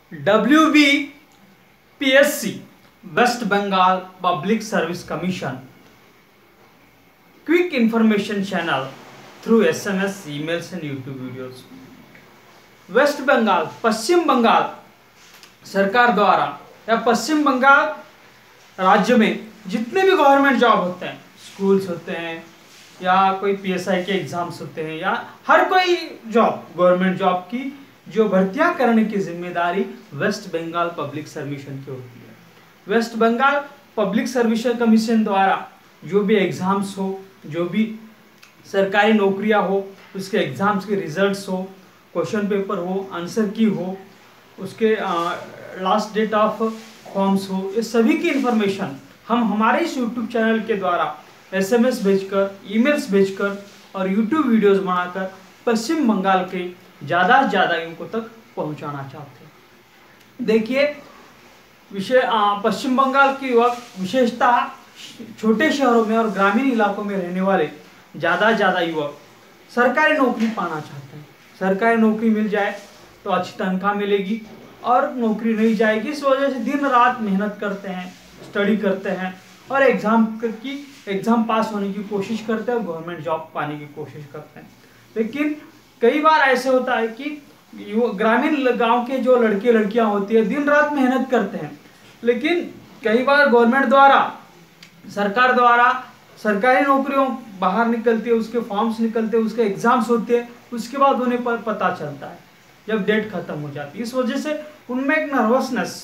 WBPSC West Bengal Public Service Commission quick information channel through SMS, emails and YouTube videos. West Bengal, पश्चिम बंगाल सरकार द्वारा या पश्चिम बंगाल राज्य में जितने भी गवर्नमेंट जॉब होते हैं, स्कूल्स होते हैं या कोई PSI के एग्जाम्स होते हैं या हर कोई जॉब, गवर्नमेंट जॉब की जो भर्तियां करने की जिम्मेदारी वेस्ट बंगाल पब्लिक सर्विस की होती है। West Bengal public service commission द्वारा जो भी एग्जाम्स हो, जो भी सरकारी नौकरियां हो, उसके एग्जाम्स के रिजल्ट्स हो, क्वेश्चन पेपर हो, आंसर की हो, उसके लास्ट डेट ऑफ फॉर्म्स हो, ये सभी की इन्फॉर्मेशन हम हमारे इस यूट्यूब चैनल के द्वारा SMS भेजकर, ईमेल्स भेजकर और यूट्यूब वीडियोस बनाकर पश्चिम बंगाल के ज़्यादा से ज़्यादा युवकों तक पहुंचाना चाहते हैं। देखिए, पश्चिम बंगाल के युवक विशेषता छोटे शहरों में और ग्रामीण इलाकों में रहने वाले ज़्यादा से ज़्यादा युवक सरकारी नौकरी पाना चाहते हैं। सरकारी नौकरी मिल जाए तो अच्छी तनख्वाह मिलेगी और नौकरी नहीं जाएगी, इस वजह से दिन रात मेहनत करते हैं, स्टडी करते हैं और एग्ज़ाम पास होने की कोशिश करते हैं और गवर्नमेंट जॉब पाने की कोशिश करते हैं। लेकिन कई बार ऐसे होता है कि ग्रामीण गांव के जो लड़के लड़कियां होती है दिन रात मेहनत करते हैं, लेकिन कई बार गवर्नमेंट द्वारा, सरकार द्वारा सरकारी नौकरियों बाहर निकलती है, उसके फॉर्म्स निकलते हैं, उसके एग्जाम्स होते हैं, उसके बाद उन्हें पर पता चलता है जब डेट खत्म हो जाती है। इस वजह से उनमें एक नर्वसनेस,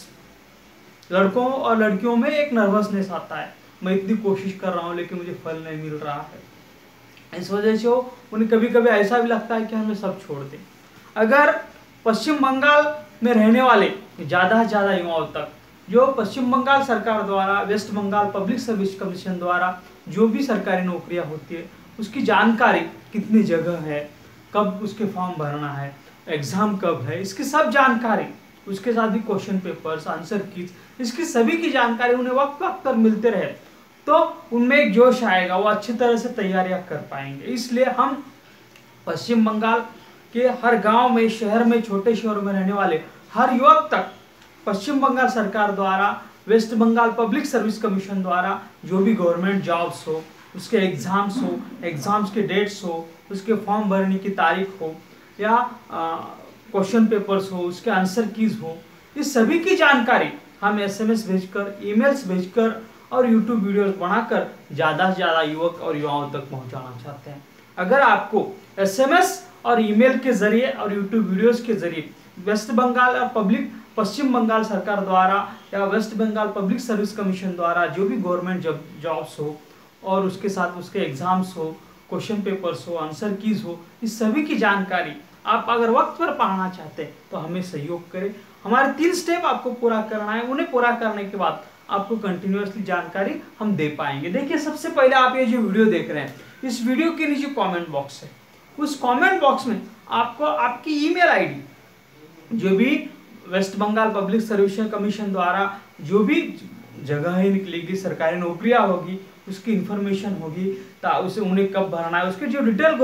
लड़कों और लड़कियों में एक नर्वसनेस आता है, मैं इतनी कोशिश कर रहा हूँ लेकिन मुझे फल नहीं मिल रहा है। इस वजह से उन्हें कभी कभी ऐसा भी लगता है कि हमें सब छोड़ दें। अगर पश्चिम बंगाल में रहने वाले ज़्यादा से ज़्यादा युवाओं तक जो पश्चिम बंगाल सरकार द्वारा, West Bengal public service commission द्वारा जो भी सरकारी नौकरियां होती है उसकी जानकारी, कितनी जगह है, कब उसके फॉर्म भरना है, एग्ज़ाम कब है, इसकी सब जानकारी, उसके साथ भी क्वेश्चन पेपर्स, आंसर कीज, इसकी सभी की जानकारी उन्हें वक्त वक्त पर मिलते रहे तो उनमें एक जोश आएगा, वो अच्छी तरह से तैयारियां कर पाएंगे। इसलिए हम पश्चिम बंगाल के हर गांव में, शहर में, छोटे शहरों में रहने वाले हर युवक तक पश्चिम बंगाल सरकार द्वारा, West Bengal public service commission द्वारा जो भी गवर्नमेंट जॉब्स हो, उसके एग्जाम्स हो, एग्जाम्स के डेट्स हो, उसके फॉर्म भरने की तारीख हो या क्वेश्चन पेपर्स हो, उसके आंसर कीज हो, इस सभी की जानकारी हम SMS भेजकर, ईमेल्स भेजकर और यूट्यूब वीडियोस बनाकर ज़्यादा से ज़्यादा युवक और युवाओं तक पहुंचाना चाहते हैं। अगर आपको SMS और ईमेल के जरिए और यूट्यूब वीडियोस के जरिए वेस्ट बंगाल और पश्चिम बंगाल सरकार द्वारा या West Bengal public service commission द्वारा जो भी गवर्नमेंट जॉब्स हो और उसके साथ उसके एग्जाम्स हो, क्वेश्चन पेपर्स हो, आंसर कीज हो, इस सभी की जानकारी आप अगर वक्त पर पाना चाहते हैं तो हमें सहयोग करें। हमारे 3 स्टेप आपको पूरा करना है, उन्हें पूरा करने के बाद आपको कंटिन्यूअसली जानकारी हम दे पाएंगे। देखिए, सबसे पहले आप ये जो वीडियो देख रहे हैं, इस वीडियो के नीचे कमेंट बॉक्स है, उस कमेंट बॉक्स में आपको आपकी ईमेल आईडी, जो भी West Bengal public service commission द्वारा जो भी जगह ही निकलेगी, सरकारी नौकरियां होगी, उसकी इंफॉर्मेशन होगी, उसे उन्हें कब भरना है, उसके जो डिटेल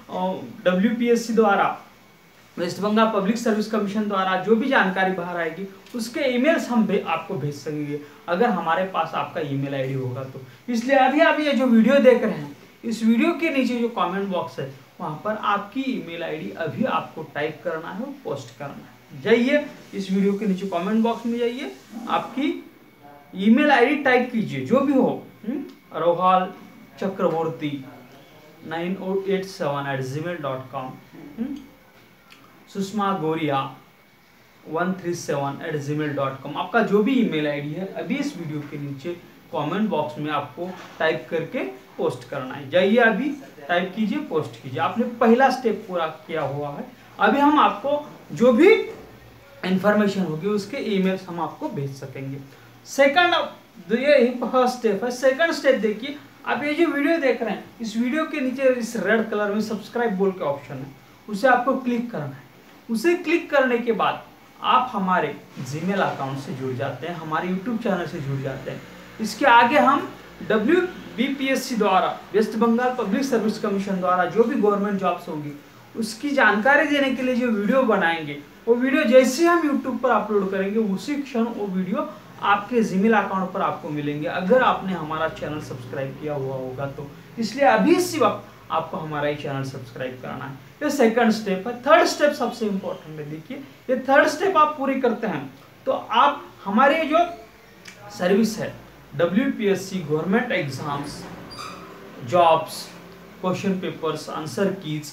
WBPSC द्वारा, West Bengal public service commission द्वारा जो भी जानकारी बाहर आएगी उसके ईमेल्स हम आपको भेज सकेंगे अगर हमारे पास आपका ईमेल आईडी होगा तो। इसलिए अभी आप ये जो वीडियो देख रहे हैं, इस वीडियो के नीचे जो कमेंट बॉक्स है वहाँ पर आपकी ईमेल आईडी अभी आपको टाइप करना है और पोस्ट करना है। जाइए इस वीडियो के नीचे कमेंट बॉक्स में जाइए, आपकी ईमेल आईडी टाइप कीजिए, जो भी हो, रोहाल चक्रवर्ती 9087@gmail.com, सुषमा गोरिया 137@gmail.com, आपका जो भी ईमेल आईडी है अभी इस वीडियो के नीचे कमेंट बॉक्स में आपको टाइप करके पोस्ट करना है। जाइए अभी टाइप कीजिए, पोस्ट कीजिए। आपने पहला स्टेप पूरा किया हुआ है। अभी हम आपको जो भी इंफॉर्मेशन होगी उसके ईमेल्स हम आपको भेज सकेंगे। सेकंड, ये फर्स्ट स्टेप है। सेकंड स्टेप देखिए, आप ये जो वीडियो देख रहे हैं, इस वीडियो के नीचे इस रेड कलर में सब्सक्राइब बोल के ऑप्शन है, उसे आपको क्लिक करना है। उसे क्लिक करने के बाद आप हमारे जीमेल अकाउंट से जुड़ जाते हैं, हमारे यूट्यूब चैनल से जुड़ जाते हैं। इसके आगे हम WBPSC द्वारा, West Bengal public service commission द्वारा जो भी गवर्नमेंट जॉब्स होंगी उसकी जानकारी देने के लिए जो वीडियो बनाएंगे, वो वीडियो जैसे हम यूट्यूब पर अपलोड करेंगे उसी क्षण वो वीडियो आपके जीमेल अकाउंट पर आपको मिलेंगे, अगर आपने हमारा चैनल सब्सक्राइब किया हुआ होगा तो। इसलिए अभी इसी वक्त आपको हमारा ही चैनल सब्सक्राइब कराना है। ये सेकंड स्टेप है। थर्ड स्टेप सबसे इंपॉर्टेंट है। देखिए, ये थर्ड स्टेप आप पूरी करते हैं तो आप हमारे जो सर्विस है WBPSC government exams, jobs, question papers, answer keys,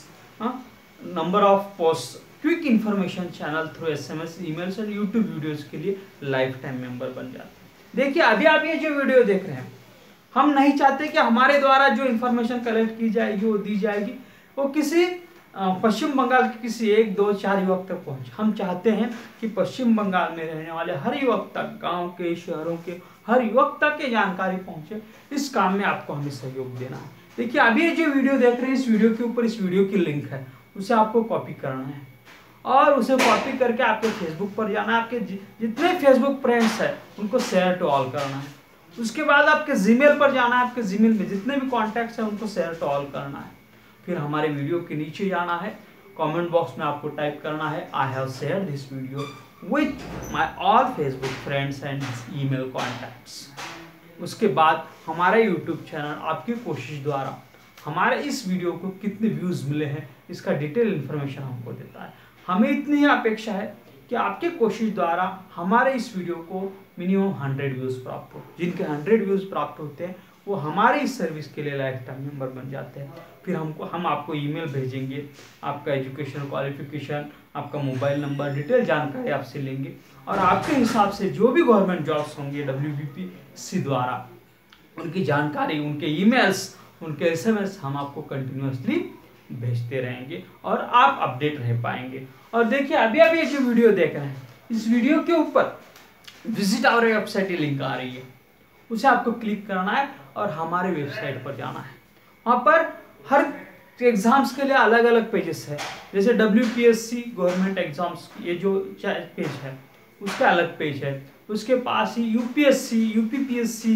number of post, quick information channel through SMS, emails और यूट्यूब वीडियोस के लिए लाइफ टाइम मेंबर बन जाते हैं। देखिए, अभी आप ये जो वीडियो देख रहे हैं, हम नहीं चाहते कि हमारे द्वारा जो इन्फॉर्मेशन कलेक्ट की जाएगी वो दी जाएगी वो किसी पश्चिम बंगाल के किसी 1, 2, 4 युवक तक पहुंचे। हम चाहते हैं कि पश्चिम बंगाल में रहने वाले हर युवक तक, गांव के, शहरों के हर युवक तक ये जानकारी पहुंचे। इस काम में आपको हमें सहयोग देना है। देखिए, अभी ये जो वीडियो देख रहे हैं, इस वीडियो के ऊपर इस वीडियो की लिंक है, उसे आपको कॉपी करना है और उसे कॉपी करके आपके फेसबुक पर जाना है। आपके जितने फेसबुक फ्रेंड्स हैं उनको शेयर टू ऑल करना है। उसके बाद आपके जीमेल पर जाना है, आपके जीमेल में जितने भी कॉन्टैक्ट्स हैं उनको शेयर टू ऑल करना है। फिर हमारे वीडियो के नीचे जाना है, कमेंट बॉक्स में आपको टाइप करना है I have shared this video with my all Facebook friends and email contacts. उसके बाद हमारा यूट्यूब चैनल आपकी कोशिश द्वारा हमारे इस वीडियो को कितने व्यूज़ मिले हैं इसका डिटेल इन्फॉर्मेशन हमको देता है। हमें इतनी ही अपेक्षा है कि आपके कोशिश द्वारा हमारे इस वीडियो को मिनिमम 100 व्यूज़ प्राप्त हो। जिनके 100 व्यूज़ प्राप्त होते हैं वो हमारे इस सर्विस के लिए लाइफ टाइम मेंबर बन जाते हैं। फिर हम आपको ईमेल भेजेंगे, आपका एजुकेशन क्वालिफिकेशन, आपका मोबाइल नंबर, डिटेल जानकारी आपसे लेंगे और आपके हिसाब से जो भी गवर्नमेंट जॉब्स होंगे WBPSC द्वारा, उनकी जानकारी, उनके ईमेल्स, उनके SMS हम आपको कंटिन्यूसली भेजते रहेंगे और आप अपडेट रह पाएंगे। और देखिए, अभी आप ये जो वीडियो देख रहे हैं, इस वीडियो के ऊपर विजिट आवर वेबसाइट की लिंक आ रही है, उसे आपको क्लिक करना है और हमारे वेबसाइट पर जाना है। वहाँ पर हर एग्जाम्स के लिए अलग अलग पेजेस है। जैसे WBPSC गवर्नमेंट एग्जाम्स ये जो पेज है उसका अलग पेज है। उसके पास ही UPSC, UPPSC,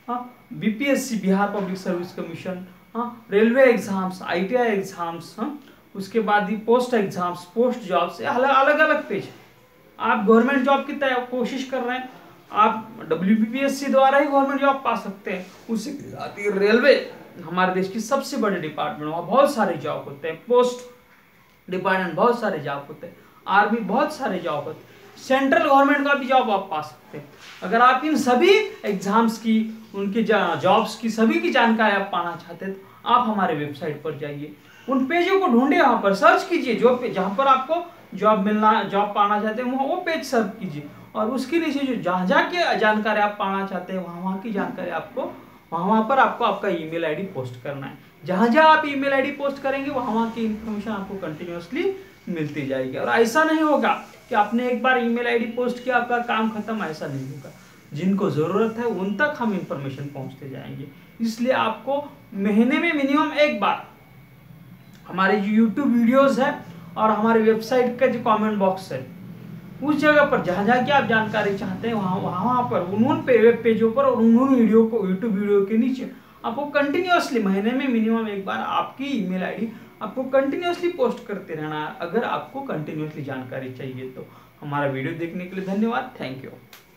BPSC Bihar public service commission, railway exams, ITI exams, उसके बाद ही पोस्ट एग्जाम्स, पोस्ट जॉब्स, अलग अलग पेज है। आप गवर्नमेंट जॉब की कोशिश कर रहे हैं, आप WBPSC द्वारा ही गवर्नमेंट जॉब पा सकते हैं। उसके साथ ही रेलवे हमारे देश की सबसे बड़ी डिपार्टमेंट, वहाँ बहुत सारे जॉब होते हैं। पोस्ट डिपार्टमेंट बहुत सारे जॉब होते हैं। आर्मी बहुत सारे जॉब होते हैं। सेंट्रल गवर्नमेंट का भी जॉब आप पा सकते हैं। अगर आप इन सभी एग्जाम्स की, उनके जॉब्स की सभी की जानकारी आप पाना चाहते हैं तो आप हमारे वेबसाइट पर जाइए, उन पेजों को ढूंढिए, वहाँ पर सर्च कीजिए, जहाँ पर आपको जॉब पाना चाहते हैं वो पेज सर्च कीजिए और उसके नीचे जो जहाँ की जानकारी आप पाना चाहते हैं वहाँ की जानकारी आपको वहाँ पर आपको आपका ईमेल आईडी पोस्ट करना है। जहाँ आप ईमेल आईडी पोस्ट करेंगे वहाँ की इन्फॉर्मेशन आपको कंटिन्यूसली मिलती जाएगी। और ऐसा नहीं होगा कि आपने एक बार ईमेल आईडी पोस्ट किया आपका काम खत्म, ऐसा नहीं होगा। जिनको ज़रूरत है उन तक हम इंफॉर्मेशन पहुँचते जाएंगे। इसलिए आपको महीने में मिनिमम एक बार हमारे जो यूट्यूब वीडियोज़ है और हमारे वेबसाइट का जो कमेंट बॉक्स है उस जगह पर जहाँ की आप जानकारी चाहते हैं वहाँ पर उन वेब पेजों पर और उन वीडियो को यूट्यूब वीडियो के नीचे आपको कंटिन्यूसली महीने में मिनिमम एक बार आपकी ईमेल आईडी आपको कंटिन्यूसली पोस्ट करते रहना है। अगर आपको कंटिन्यूसली जानकारी चाहिए तो। हमारा वीडियो देखने के लिए धन्यवाद। Thank you.